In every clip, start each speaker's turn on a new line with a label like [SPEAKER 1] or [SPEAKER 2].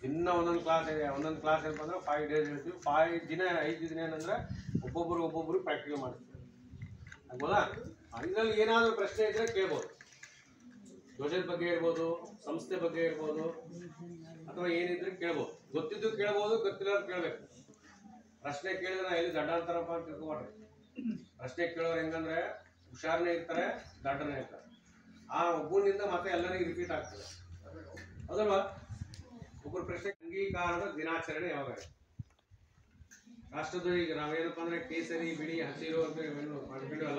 [SPEAKER 1] ದಿನ ಒಂದೊಂದು ಕ್ಲಾಸ್ ಇದೆ. ಒಂದೊಂದು ಕ್ಲಾಸ್ ಏನಪ್ಪ ಅಂದ್ರೆ 5 ಡೇಸ್ ಹೇಳ್ತೀವಿ. 5 ದಿನ 5 ದಿನ ಏನಂದ್ರೆ ಒಬ್ಬೊಬ್ಬರು ಪ್ರಾಕ್ಟಿಕಲ್ ಮಾಡ್ತೀವಿ. ಆಗ್ಬೋದಾ? ಇದರಲ್ಲಿ ಏನಾದರೂ ಪ್ರಶ್ನೆ ಇದ್ದರೆ ಕೇಳ್ಬೋದು. ಧ್ವಜದ ಬಗ್ಗೆ ಇರ್ಬೋದು, ಸಂಸ್ಥೆ ಬಗ್ಗೆ ಇರ್ಬೋದು, ಅಥವಾ ಏನಿದ್ರೆ ಕೇಳ್ಬೋದು. ಗೊತ್ತಿದ್ದು ಕೇಳ್ಬೋದು, ಗೊತ್ತಿರೋದು ಕೇಳಬೇಕು. ಪ್ರಶ್ನೆ ಕೇಳಿದ್ರೆ ಎಲ್ಲಿ ದಡ್ಡ ಅಂತಾರಪ್ಪ ಅಂತ ತಿಳ್ಕೊಬಾರ್ದು. ಪ್ರಶ್ನೆ ಕೇಳೋರು ಹೆಂಗಂದ್ರೆ ಹುಷಾರನೇ ಇರ್ತಾರೆ, ದಡ್ಡನೇ ಇರ್ತಾರೆ. ಆ ಒಬ್ಬನಿಂದ ಮತ್ತೆ ಎಲ್ಲರಿಗೂ ರಿಪೀಟ್ ಆಗ್ತದೆ, ಹೌದಲ್ವಾ? ಒಬ್ಬರು ಪ್ರಶ್ನೆ ಅಂಗೀಕಾರದ ದಿನಾಚರಣೆ ಯಾವಾಗ? ರಾಷ್ಟ್ರಧ್ವಜ ಈಗ ನಾವೇನಪ್ಪ ಅಂದ್ರೆ ಕೇಸರಿ, ಬಿಳಿ, ಹಸಿರು ಅಂತ ಮಾಡ್ಕೊಂಡಿವಲ್ಲ.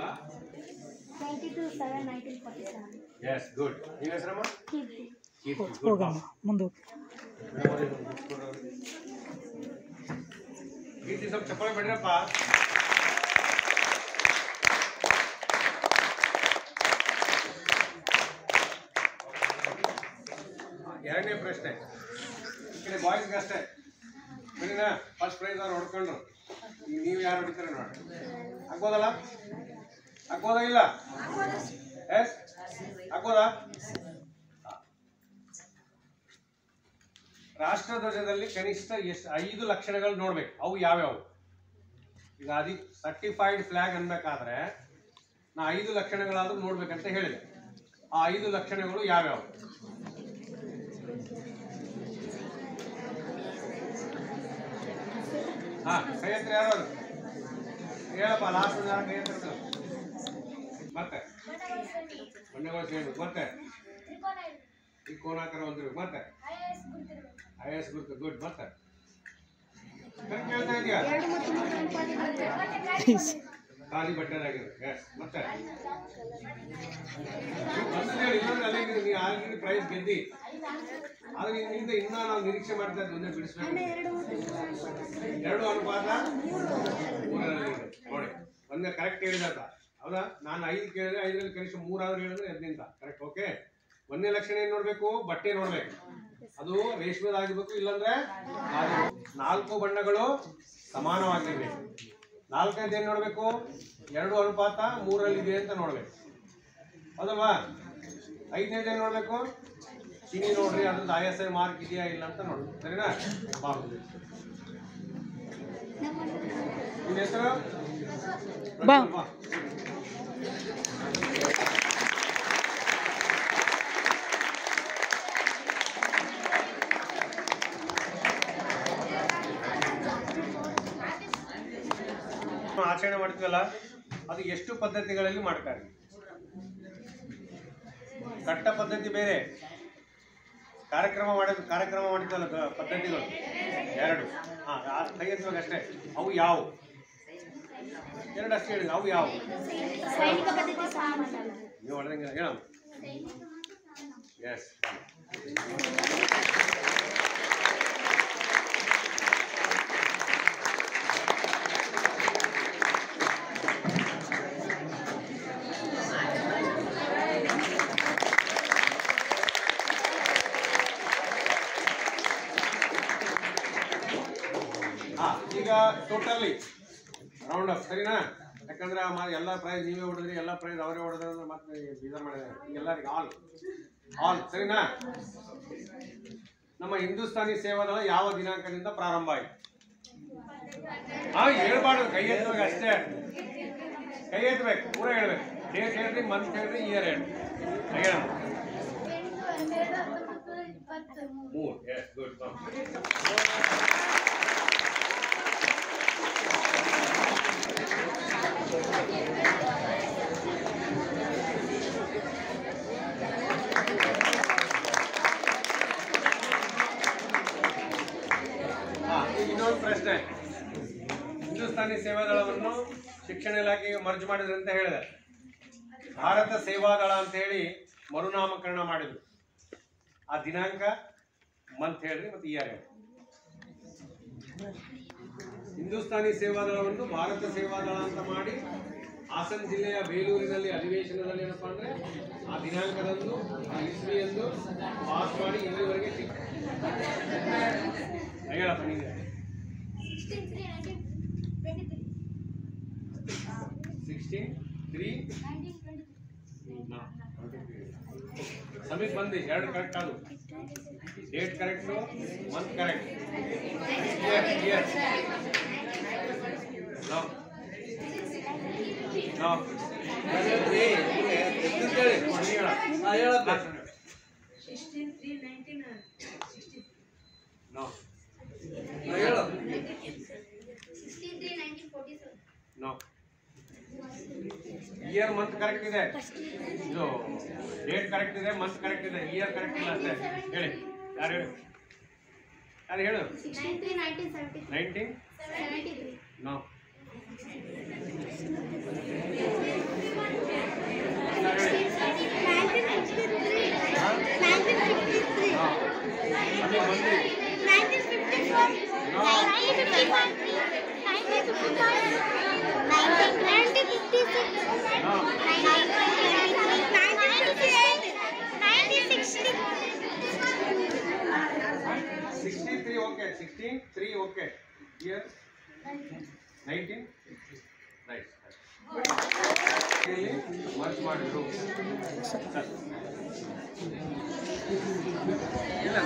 [SPEAKER 1] S, good. ನಿಮ್ಮ ಹೆಸರಮ್ಮ? ಕೀರ್ತಿ, ಸ್ವಲ್ಪ ಚಪ್ಪಾಳೆ ಬಿಡ್ರಪ್ಪ. ಎರಡನೇ ಪ್ರಶ್ನೆ ಈ ಕಡೆ ಬಾಯ್ಸ್ಗೆ ಅಷ್ಟೇ. ಸರಿನಾ? ಫಸ್ಟ್ ಪ್ರೈಸ್ ಅವ್ರು ಹೊಡ್ಕೊಂಡ್ರು. ಈಗ ನೀವು ಯಾರು ಹೊಡಿತಾರೆ ನೋಡಿ. ಆಗ್ಬೋದಲ್ಲ? ಆಗ್ಬೋದಾ ಇಲ್ಲ? ಎಸ್, ಆಗ್ಬೋದಾ? ರಾಷ್ಟ್ರಧ್ವಜದಲ್ಲಿ ಕನಿಷ್ಠ ಎಷ್ಟು 5 ಲಕ್ಷಣಗಳು ನೋಡ್ಬೇಕು. ಅವು ಯಾವ್ಯಾವು? ಈಗ ಸರ್ಟಿಫೈಡ್ ಫ್ಲಾಗ್ ಅನ್ಬೇಕಾದ್ರೆ ನಾ 5 ಲಕ್ಷಣಗಳಾದ್ರೂ ನೋಡ್ಬೇಕಂತ ಹೇಳಿದೆ. ಆ 5 ಲಕ್ಷಣಗಳು ಯಾವ್ಯಾವು? ಕೈ ಹತ್ರ ಯಾರು ಹೇಳಪ್ಪ. ಲಾಸ್ಟ್ ಕೈ ಹತ್ರ. ಮತ್ತೆ ಬಣ್ಣಗಳ ಸೇರು, ಮತ್ತೆ ತ್ರಿಕೋನಾಕಾರ ಹೊಂದಿರ್ಬೇಕು, ಮತ್ತೆ IAS ಗುರುತು. ಗುಡ್. ಮತ್ತೆ ಕೇಳ್ತಾ ಇದೆಯಾ? ಖಾಲಿ ಬಟ್ಟೆದಾಗಿರ್ಬೇಕು. ಎಸ್. ಮತ್ತೆ ನೀ ಆಲ್ರೆಡಿ ಪ್ರೈಸ್ ಗೆದ್ದಿ. ಆದ್ರೆ ನಿನ್ನಿಂದ ಇನ್ನೂ ನಾವು ನಿರೀಕ್ಷೆ ಮಾಡ್ತಾ ಇದ್ವಿ, ಒಂದೇ ಬಿಡಿಸ್ಬೇಕು. 2:3 ನೋಡಿ, ಒಂದೇ ಕರೆಕ್ಟ್ ಹೇಳಿದ. ಹೌದಾ? ನಾನು 5 ಕೇಳಿದ್ರೆ 5ರಲ್ಲಿ ಕನಿಷ್ಠ 3 ಆದ್ರೂ ಹೇಳಿದ್ರೆ 8 ಕರೆಕ್ಟ್. ಓಕೆ. ಒಂದನೇ ಲಕ್ಷಣ ಏನ್ ನೋಡ್ಬೇಕು? ಬಟ್ಟೆ ನೋಡ್ಬೇಕು. ಅದು ರೇಷ್ಮೆದಾಗಿರ್ಬೇಕು, ಇಲ್ಲಾಂದ್ರೆ 4 ಬಣ್ಣಗಳು ಸಮಾನವಾಗಿರ್ಬೇಕು. 4ನೇದು ಏನ್ ನೋಡ್ಬೇಕು? 2:3 ಇದೆ ಅಂತ ನೋಡ್ಬೇಕು, ಹೌದಲ್ವಾ? 5ನೇದು ಏನ್ ನೋಡ್ಬೇಕು? ಚಿನಿ ನೋಡ್ರಿ, ಅದ್ರದ್ದು ISI ಮಾರ್ಕ್ ಇದೆಯಾ ಇಲ್ಲ ಅಂತ ನೋಡ್ರಿ. ಸರಿನಾ? ನಿನ್ನ ಹೆಸರು? ಆಚರಣೆ ಮಾಡ್ತೀವಲ್ಲ, ಅದು ಎಷ್ಟು ಪದ್ಧತಿಗಳಲ್ಲಿ ಮಾಡ್ತಾರೆ? ಕಟ್ಟ ಪದ್ಧತಿ ಬೇರೆ, ಕಾರ್ಯಕ್ರಮ ಮಾಡಿದ್ವಲ್ಲ ಪದ್ಧತಿಗಳು 2. ಕೈ ಎತ್ತುವಾಗ ಅಷ್ಟೇ. ಅವು ಯಾವುವು? 2 ಅಷ್ಟೇ ಹೇಳಿದ್ರು. ಅವು ಯಾವುವು? ನೀವು ಹೊಡೆದಂಗೆ ಹೇಳ. ಎಸ್. ಈಗ ಟೋಟಲಿ ರೌಂಡ್ ಅಪ್, ಸರಿನಾ? ಯಾಕಂದ್ರೆ ಎಲ್ಲ ಪ್ರೈಸ್ ನೀವೇ ಹೊಡೆದ್ರಿ, ಎಲ್ಲ ಪ್ರೈಸ್ ಅವರೇ ಹೊಡೆದ್ರೆ ಮತ್ತೆ ಬೀದರ್ ಮಾಡಿದ್ದಾರೆ. ಎಲ್ಲರಿಗೆ ಆಲ್ ಸರಿನಾ? ನಮ್ಮ ಹಿಂದೂಸ್ತಾನಿ ಸೇವಾದಳ ಯಾವ ದಿನಾಂಕದಿಂದ ಪ್ರಾರಂಭ ಆಯಿತು? ಹೇಳ್ಬಾರ್ದು, ಕೈ ಎತ್ತುವಾಗ ಅಷ್ಟೇ. ಕೈ ಎತ್ತಬೇಕು, ಪೂರ ಹೇಳ್ಬೇಕು. ಡೇಟ್ ಹೇಳ್ರಿ, ಮಂತ್ ಹೇಳ್ರಿ, ಇಯರ್ ಹೇಳ್ರಿ. ಹೇಳ 3. Yes, good. ಇನ್ನೊಂದು ಪ್ರಶ್ನೆ. ಹಿಂದೂಸ್ತಾನಿ ಸೇವಾದಳವನ್ನು ಶಿಕ್ಷಣ ಇಲಾಖೆಗೆ ಮರ್ಜ್ ಮಾಡಿದ್ರು ಅಂತ ಹೇಳಿದೆ. ಭಾರತ ಸೇವಾದಳ ಅಂತ ಹೇಳಿ ಮರುನಾಮಕರಣ ಮಾಡಿದ್ರು. ಆ ದಿನಾಂಕ, ಮಂತ್ ಹೇಳ್ರಿ, ಮತ್ತೆ ಇಯರ್ ಹೇಳ್ರಿ. ಹಿಂದೂಸ್ತಾನಿ ಸೇವಾದಳವನ್ನು ಭಾರತ ಸೇವಾದಳ ಅಂತ ಮಾಡಿ ಹಾಸನ ಜಿಲ್ಲೆಯ ಬೇಲೂರಿನಲ್ಲಿ ಅಧಿವೇಶನದಲ್ಲಿ ಏನಪ್ಪಾ ಅಂದ್ರೆ ಆ ದಿನಾಂಕದಂದು, ಆ ಇಸ್ವಿಯಂದು ಪಾಸ್ ಮಾಡಿ ಇಲ್ಲಿವರೆಗೆ ಹೇಳಪ್ಪ ನೀನು. 16/3/1923 ಸಮೀಪ ಬಂದು ಎರಡು ಕರೆಕ್ಟ್ ಅದು date correct month correct year no no no no year month correct ಇದೆ ಇದು ಡೇಟ್ ಕರೆಕ್ಟ್ ಇದೆ ಮಂತ್ ಕರೆಕ್ಟ್ ಇದೆ ಇಯರ್ ಕರೆಕ್ಟ್ ಇಲ್ಲ ಅಷ್ಟೇ ಹೇಳಿ ಯಾರು ಹೇಳಿ ಯಾರು ಹೇಳು 19 no okay 16 3 okay here 19 right ಇಲ್ಲಿ ಮರ್ಜ್ ಮಾಡಿದ್ರು ಇಲ್ಲ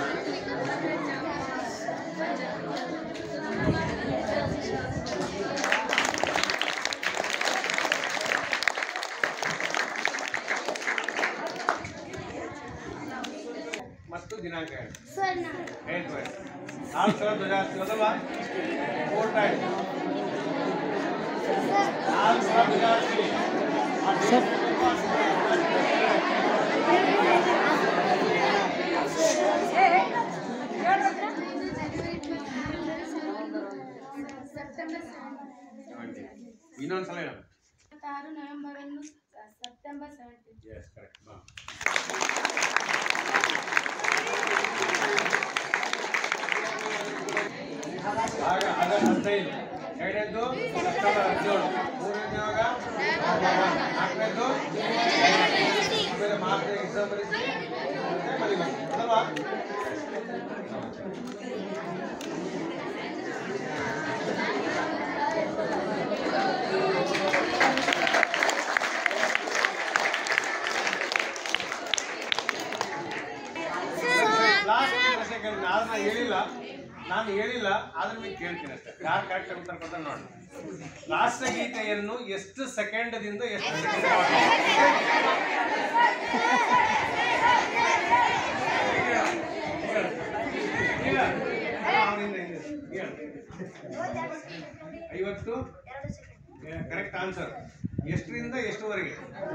[SPEAKER 1] ಮತ್ತು ದಿನಾಂಕ ಹೇಳಿ 4 ಸಲ ಜಾಸ್ತಿ ಹೋದಲ್ವಾ 4 ಟೈಮ್ 4 ಸಲ ಜಾಸ್ತಿ ಇನ್ನೊಂದ್ಸಲ ಹೇಳ
[SPEAKER 2] 6 ನವೆಂಬರ್ ಅನ್ನು ಸೆಪ್ಟೆಂಬರ್ 17
[SPEAKER 1] ಎಸ್ ಕರೆಕ್ಟ್ ಆಗ ಆಗಸ್ಟ್ 15 ಎರಡನೇದು ಸೆಪ್ಟೆಂಬರ್ 17 ಮೂರನೇದು ನಾಲ್ಕನೇದು ಆಮೇಲೆ ಮಾರ್ಚ್ ಎಕ್ಸಾಮ್ ಅಲ್ವಾ ನಾನು ಹೇಳಿಲ್ಲ ಆದ್ರೆ ನೀವು ಕೇಳ್ತೀನಿ ಅಷ್ಟೇ ಯಾರು ಕರೆಕ್ಟ್ ಉತ್ತರ ಕೊಡ್ತಾರೆ ನೋಡಿ ರಾಷ್ಟ್ರಗೀತೆಯನ್ನು ಎಷ್ಟು ಸೆಕೆಂಡದಿಂದ ಎಷ್ಟು ಸೆಕೆಂಡ್ ಐವತ್ತು ಕರೆಕ್ಟ್ ಆನ್ಸರ್ ಎಷ್ಟರಿಂದ ಎಷ್ಟುವರೆಗೆ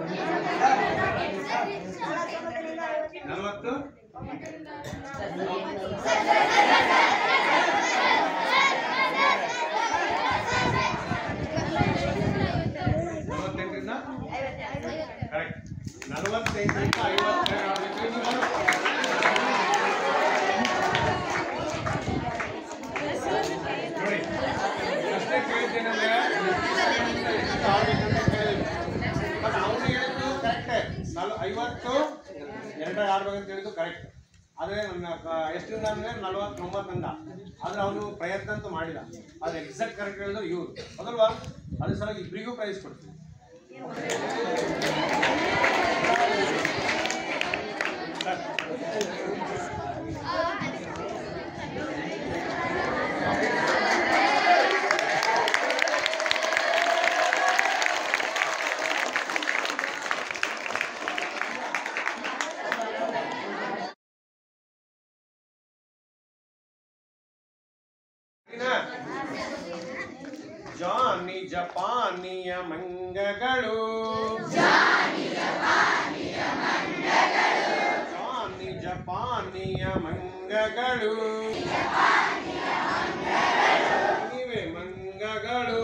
[SPEAKER 1] 40 ಕರೆಕ್ಟ್ 45 ನೋಡಿ ಅಷ್ಟೇ ಕೇಳ್ತೇನೆಂದ್ರೆ ಬಟ್ ಅವನು ಹೇಳಿದ್ದು ಕರೆಕ್ಟೇ 50 2 6 ಅಂತ ಹೇಳಿದ್ದು ಕರೆಕ್ಟ್ ಆದರೆ ನನ್ನ ಎಷ್ಟರಿಂದ ಅಂದರೆ 49 ಅಂದ ಆದರೆ ಅವನು ಪ್ರಯತ್ನ ಅಂತೂ ಮಾಡಿದ ಆದರೆ ಎಕ್ಸಾಕ್ಟ್ ಕರೆಕ್ಟ್ ಹೇಳಿದ್ರು ಇವರು ಅದಲ್ವಾ ಅದ್ರ ಸಲ ಇಬ್ಬರಿಗೂ ಪ್ರೈಸ್ ಕೊಡ್ತೀವಿ ಜಾನಿ ಜಪಾನಿಯ ಮಂಗಗಳು ಜಾನಿ ಜಪಾನಿಯ ಮಂಗಗಳು ಇವೆ ಮಂಗಗಳು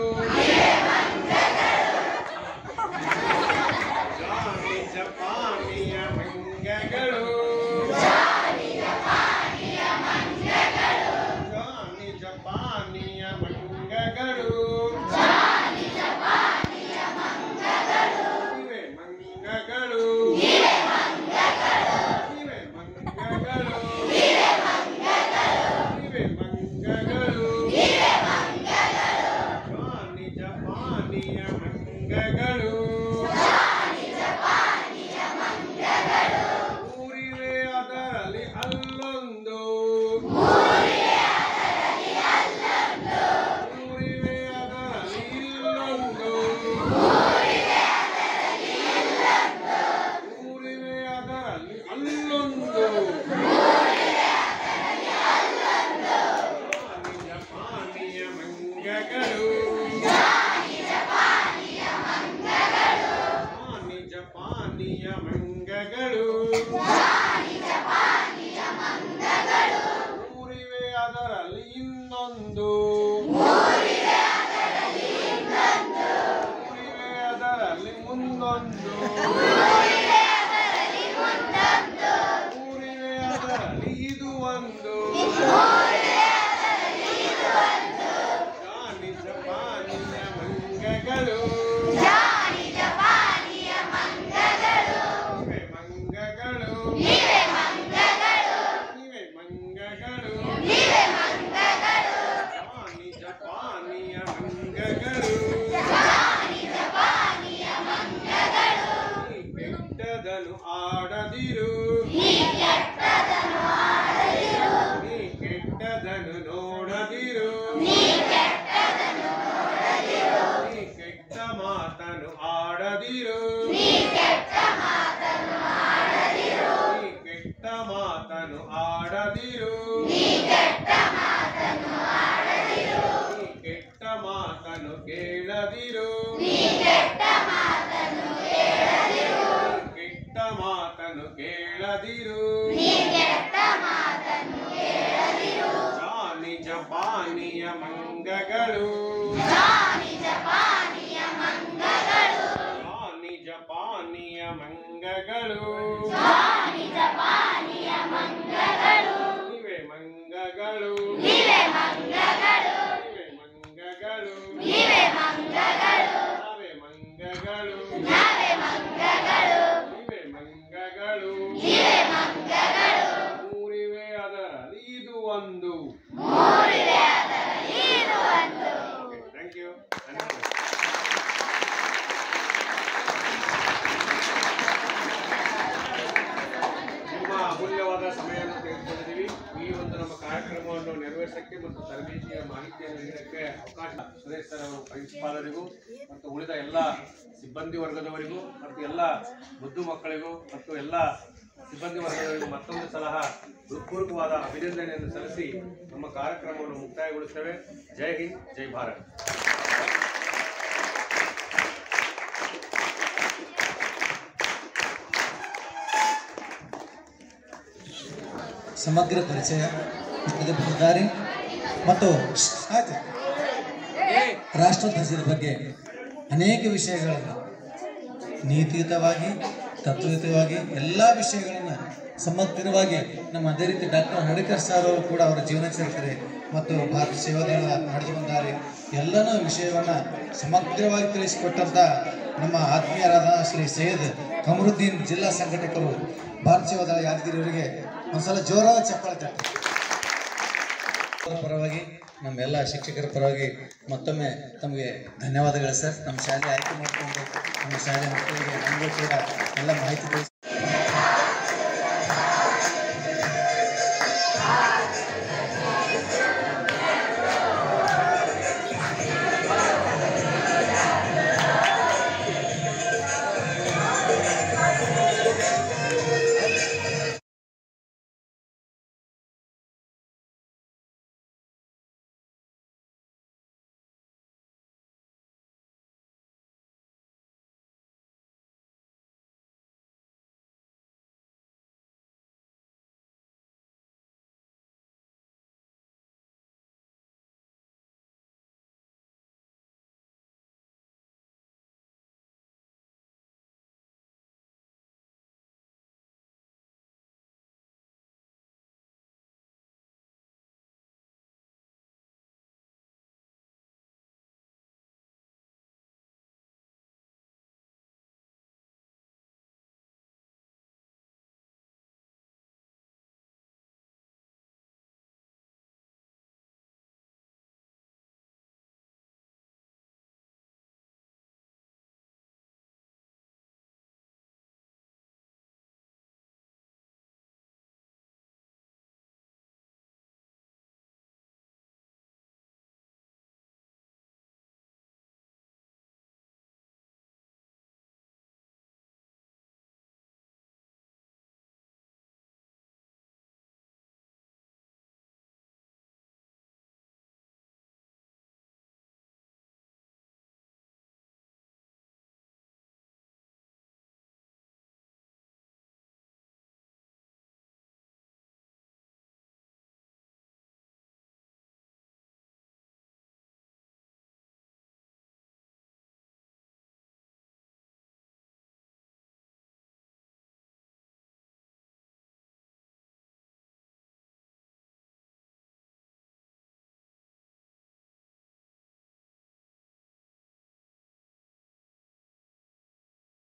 [SPEAKER 1] ಜಾನಿ ಜಪಾನಿಯ ಮಂಗಗಳು ಜಾನಿ ಜಪಾನಿಯ ಮಂಗಗಳು ಇವೆ ಮಂಗಗಳು ಇವೆ ಮಂಗಗಳು ಜಾನಿ ಜಪಾನಿಯ ಜಪಾನಿಯ ಮಂಗಗಳು ಮೂರಿವೆ ಅದರಲ್ಲಿ ಇನ್ನೊಂದು ಮೂರಿವೆ ಅದರಲ್ಲಿ ಮುಂದೊಂದು ಮೂರಿವೆ ಅದರಲ್ಲಿ ಇದು ಒಂದು ಜಾನಿ ಜಪಾನಿಯ ಮಂಗಗಳು ಕೆಟ್ಟದನು ಆಡದಿರು ನೀ ಕೆಟ್ಟದನು ನೋಡದಿರು ನೀ ಕೆಟ್ಟ ಮಾತನು ಆಡದಿರು ನೀ ಕೆಟ್ಟ ಮಾತನು ಆಡದಿರು ನೀ ಕೆಟ್ಟ ಮಾತನು ಕೇಳದಿರು ಕೆಟ್ಟ ಮಾತನು ಕೇಳದಿರು ಜಾನಿ ಜಪಾನಿಯ ಮಂಗಗಳು ಜಾನಿ ಜಪಾನಿಯ ಮಂಗಗಳು ಇವೆ ಮಂಗಗಳು ಮೂರಿವೆ ಅದರಲ್ಲಿ ಇದು ಒಂದು ಥ್ಯಾಂಕ್ ಯು ನಿಮ್ಮ ಅಮೂಲ್ಯವಾದ ಸಮಯವನ್ನು ತೆಗೆದುಕೊಂಡಿದ್ದೀವಿ. ಈ ಒಂದು ನಮ್ಮ ಕಾರ್ಯಕ್ರಮವನ್ನು ನೆರವೇರಿಸಕ್ಕೆ ಮತ್ತು ತರಬೇತಿಯ ಮಾಹಿತಿಯನ್ನು ನೀಡಕ್ಕೆ ಅವಕಾಶ ಸುರೇಶ್ ಸರ್ ಅವರು ಪ್ರಿನ್ಸಿಪಾಲರಿಗೂ ಮತ್ತು ಉಳಿದ ಎಲ್ಲ ಸಿಬ್ಬಂದಿ ವರ್ಗದವರಿಗೂ ಮತ್ತು ಎಲ್ಲ ಮುದ್ದು ಮಕ್ಕಳಿಗೂ ಮತ್ತು ಎಲ್ಲ ಸಿಬ್ಬಂದಿ ವರ್ಗದವರಿಗೂ ಮತ್ತೊಂದು ಸಲಹ ಹೃತ್ಪೂರ್ವಕವಾದ ಅಭಿನಂದನೆಯನ್ನು ಸಲ್ಲಿಸಿ ನಮ್ಮ ಕಾರ್ಯಕ್ರಮವನ್ನು ಮುಕ್ತಾಯಗೊಳಿಸುತ್ತೇವೆ. ಜೈ ಹಿಂದ್, ಜೈ ಭಾರತ್.
[SPEAKER 3] ಸಮಗ್ರ ಪರಿಚಯ ತೆಗೆದುಕೊಂಡಿದ್ದಾರೆ ಮತ್ತು ರಾಷ್ಟ್ರಧ್ವಜದ ಬಗ್ಗೆ ಅನೇಕ ವಿಷಯಗಳನ್ನು ನೀತಿಯುತವಾಗಿ ತತ್ವಯುತವಾಗಿ ಎಲ್ಲ ವಿಷಯಗಳನ್ನು ಸಮಗ್ರವಾಗಿ ನಮ್ಮ ಅದೇ ರೀತಿ ಡಾಕ್ಟರ್ ಹರ್ಡಿಕರ್ ಸರ್ ಅವರು ಕೂಡ ಅವರ ಜೀವನ ಚರಿತ್ರೆ ಮತ್ತು ಭಾರತ ಸೇವಾದಳ ನಡೆದು ಬಂದಾರೆ ಎಲ್ಲನೂ ವಿಷಯವನ್ನು ಸಮಗ್ರವಾಗಿ ತಿಳಿಸಿಕೊಟ್ಟಂಥ ನಮ್ಮ ಆತ್ಮೀಯರಾದ ಶ್ರೀ ಸೈಯದ್ ಕಮರುದ್ದೀನ್ ಜಿಲ್ಲಾ ಸಂಘಟಕರು ಭಾರತ ಸೇವಾದಳ ಯಾದಗಿರಿಯವರಿಗೆ ಒಂದ್ಸಲ ಜೋರಾದ ಚಪ್ಪಾಳೆ ತಟ್ಟಿ. ಪರವಾಗಿ ನಮ್ಮೆಲ್ಲ ಶಿಕ್ಷಕರ ಪರವಾಗಿ ಮತ್ತೊಮ್ಮೆ ತಮಗೆ ಧನ್ಯವಾದಗಳು ಸರ್. ನಮ್ಮ ಶಾಲೆ ಆಯ್ಕೆ ಮಾಡಿಕೊಂಡು ನಮ್ಮ ಶಾಲೆ ಮಕ್ಕಳಿಗೆ ನಮಗೂ ಕೂಡ ಎಲ್ಲ ಮಾಹಿತಿ